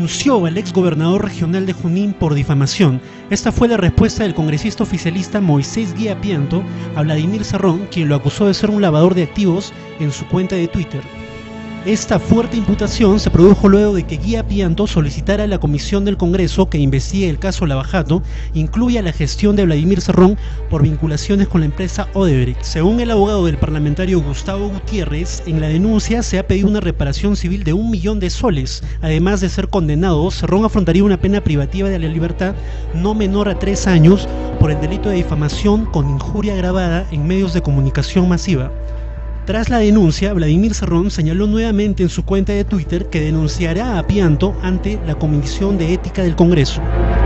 denunció al exgobernador regional de Junín por difamación. Esta fue la respuesta del congresista oficialista Moisés Guía Pianto a Vladimir Cerrón, quien lo acusó de ser un lavador de activos en su cuenta de Twitter. Esta fuerte imputación se produjo luego de que Guía Pianto solicitara a la comisión del Congreso que investigue el caso Lava Jato incluya la gestión de Vladimir Cerrón por vinculaciones con la empresa Odebrecht. Según el abogado del parlamentario Gustavo Gutiérrez, en la denuncia se ha pedido una reparación civil de 1 millón de soles. Además de ser condenado, Cerrón afrontaría una pena privativa de la libertad no menor a 3 años por el delito de difamación con injuria agravada en medios de comunicación masiva. Tras la denuncia, Vladimir Cerrón señaló nuevamente en su cuenta de Twitter que denunciará a Pianto ante la Comisión de Ética del Congreso.